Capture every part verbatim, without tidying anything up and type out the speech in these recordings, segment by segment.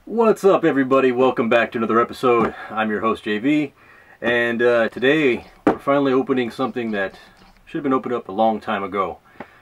What's up, everybody? Welcome back to another episode. I'm your host, J V, and uh, today we're finally opening something that should have been opened up a long time ago.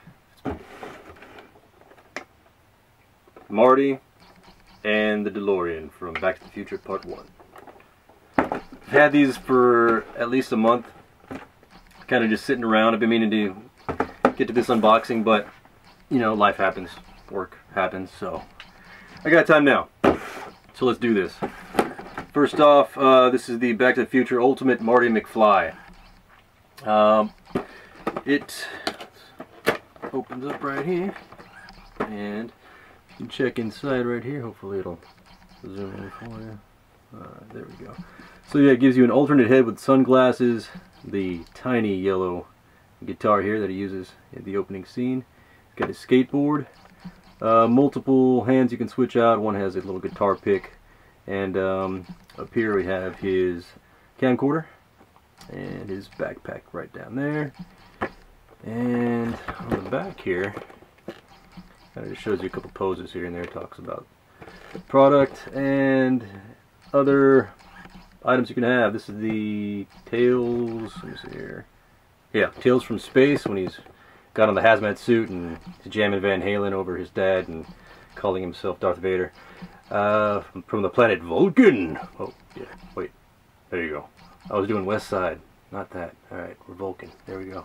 Marty and the DeLorean from Back to the Future Part one. I've had these for at least a month, kind of just sitting around. I've been meaning to get to this unboxing, but you know, life happens, work happens, so I got time now. So let's do this. First off, uh, this is the Back to the Future Ultimate Marty McFly. Um, it opens up right here, and you can check inside right here. Hopefully it'll zoom in for you. Alright, there we go. So yeah, it gives you an alternate head with sunglasses, the tiny yellow guitar here that he uses in the opening scene. It's got his skateboard. Uh, multiple hands you can switch out. One has a little guitar pick, and um, up here we have his camcorder and his backpack right down there. And on the back here, kind of just shows you a couple poses here and there. It talks about product and other items you can have. This is the Tales. Let me see here. Yeah, Tales from Space, when he's got on the hazmat suit and jamming Van Halen over his dad and calling himself Darth Vader. Uh, from the planet Vulcan. Oh, yeah, wait. There you go. I was doing West Side, not that. Alright, we're Vulcan. There we go.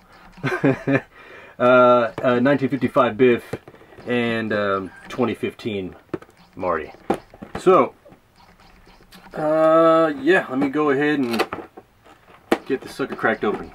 uh, uh, nineteen fifty-five Biff and um, twenty fifteen Marty. So, uh, yeah, let me go ahead and get the sucker cracked open.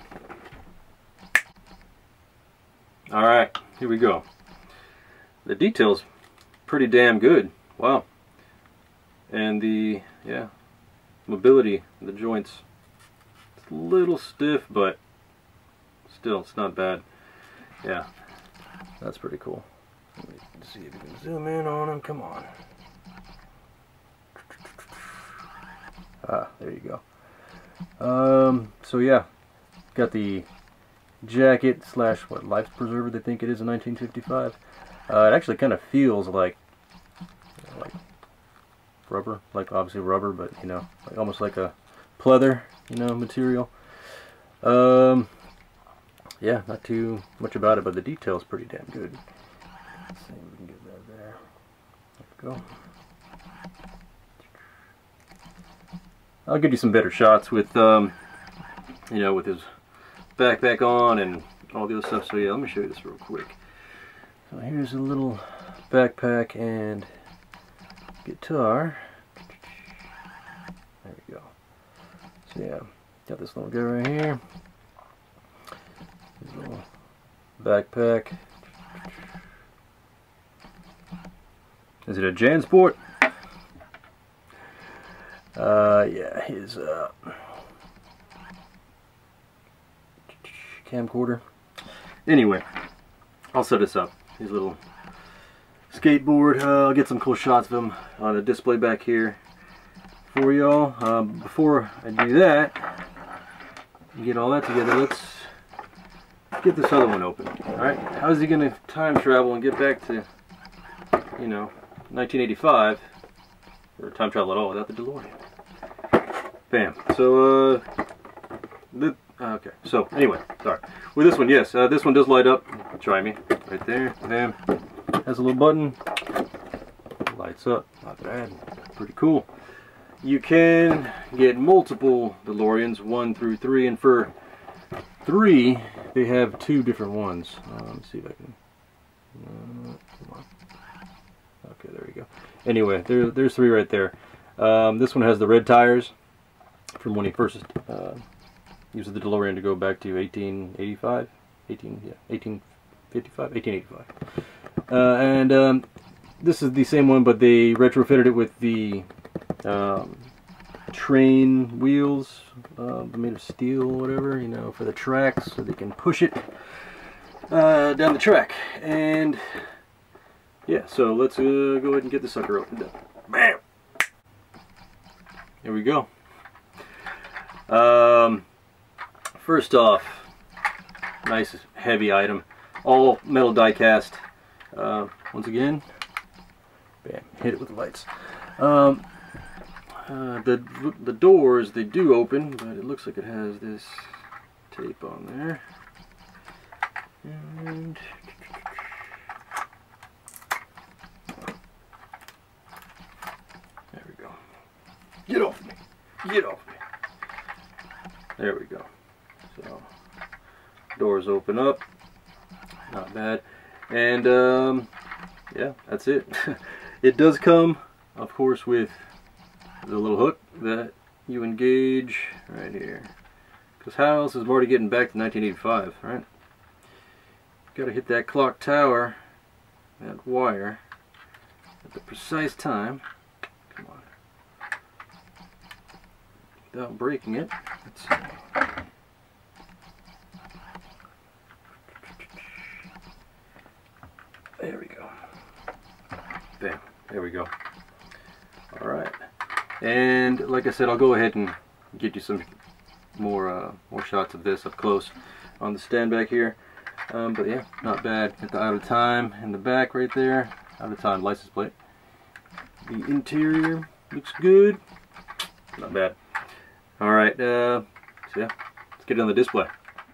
Alright, here we go. The detail's pretty damn good. Wow. And the, yeah, mobility of the joints. It's a little stiff, but still, it's not bad. Yeah, that's pretty cool. Let me see if you can zoom in on them. Come on. Ah, there you go. Um, so yeah, got the jacket slash what life preserver they think it is in nineteen fifty-five. Uh, it actually kind of feels like you know, like rubber, like obviously rubber, but you know, like almost like a pleather, you know, material. Um, yeah, not too much about it, but the detail is pretty damn good. Let's see if we can get that there. There we go. I'll give you some better shots with, um, you know, with his backpack on and all the other stuff. So yeah, let me show you this real quick. So here's a little backpack and guitar. There we go. So yeah, got this little guy right here. This little backpack. Is it a JanSport? Uh, yeah, his uh, camcorder. Anyway, I'll set this up. His little skateboard. Uh, I'll get some cool shots of him on a display back here for y'all. Uh, before I do that, get all that together, let's get this other one open. Alright, how is he going to time travel and get back to, you know, nineteen eighty-five, or time travel at all without the DeLorean? Bam. So, uh, the okay, so anyway, sorry. With this one, yes, uh, this one does light up. Try me. Right there. Bam. Has a little button. Lights up. Not bad. Pretty cool. You can get multiple DeLoreans, one through three, and for three, they have two different ones. Uh, let me see if I can. Uh, come on. Okay, there we go. Anyway, there, there's three right there. Um, this one has the red tires from when he first uh, used the DeLorean to go back to eighteen eighty-five, eighteen, yeah, eighteen fifty-five, eighteen eighty-five. Uh, and um, this is the same one, but they retrofitted it with the um, train wheels uh, made of steel or whatever, you know, for the tracks, so they can push it uh, down the track. And yeah, so let's uh, go ahead and get the sucker opened up. Bam! There we go. Um, first off, nice heavy item, all metal die cast. Uh, once again, bam, hit it with the lights. Um, uh, the the doors, they do open, but it looks like it has this tape on there. And there we go. Get off me! Get off me! There we go. So doors open up. Not bad. And um, yeah, that's it. It does come, of course, with the little hook that you engage right here. Because how else is Marty getting back to nineteen eighty-five, right? Gotta hit that clock tower, that wire, at the precise time. Come on. Without breaking it. Let's see. There we go. Bam. There we go. Alright. And like I said, I'll go ahead and get you some more uh, more shots of this up close on the stand back here. Um, but yeah, not bad. Got the out of time in the back right there. Out of time license plate. The interior looks good. Not bad. Alright, uh, so yeah, let's get it on the display.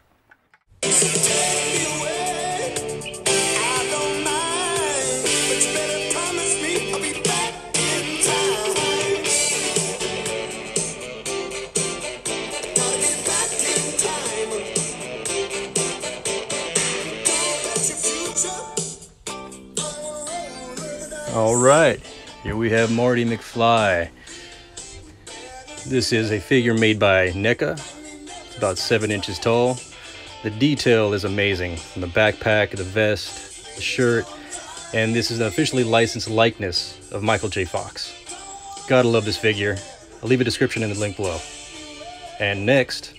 Alright, here we have Marty McFly. This is a figure made by NECA. It's about seven inches tall. The detail is amazing. From the backpack, the vest, the shirt, and this is an officially licensed likeness of Michael J. Fox. Gotta love this figure. I'll leave a description in the link below. And next,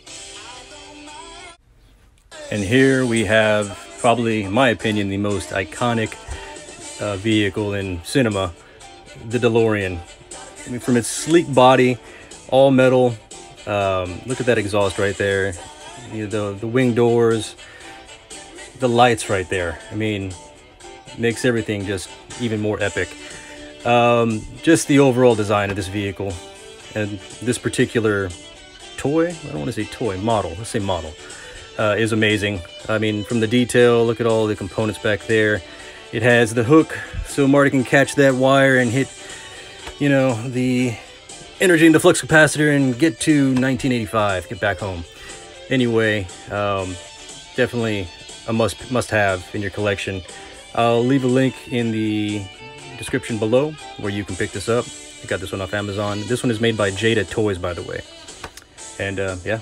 and here we have probably, in my opinion, the most iconic uh, vehicle in cinema, the DeLorean. I mean, from its sleek body, all metal. Um, look at that exhaust right there. You know, the the wing doors, the lights right there. I mean, makes everything just even more epic. Um, just the overall design of this vehicle and this particular toy. I don't want to say toy, model. Let's say model. Uh, is amazing. I mean, from the detail, look at all the components back there. It has the hook so Marty can catch that wire and hit, you know, the energy in the flux capacitor and get to nineteen eighty-five, get back home. Anyway, um, definitely a must must have in your collection. I'll leave a link in the description below where you can pick this up. I got this one off Amazon. This one is made by JADA Toys, by the way. And uh, yeah.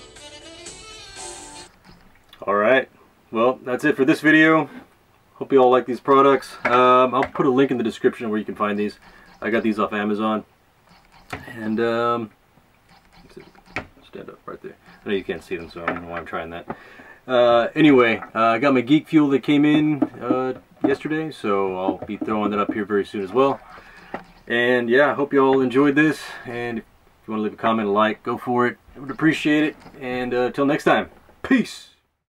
Alright, well, that's it for this video. Hope you all like these products. Um, I'll put a link in the description where you can find these. I got these off Amazon. And um, stand up right there. I know you can't see them, so I don't know why I'm trying that. Uh, anyway, uh, I got my Geek Fuel that came in uh, yesterday, so I'll be throwing that up here very soon as well. And yeah, I hope you all enjoyed this. And if you want to leave a comment, a like, go for it. I would appreciate it. And uh, until next time, peace.